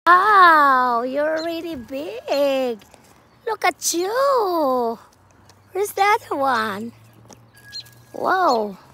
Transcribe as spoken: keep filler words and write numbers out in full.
Wow, you're really big. Look at you. Where's the other one? Whoa.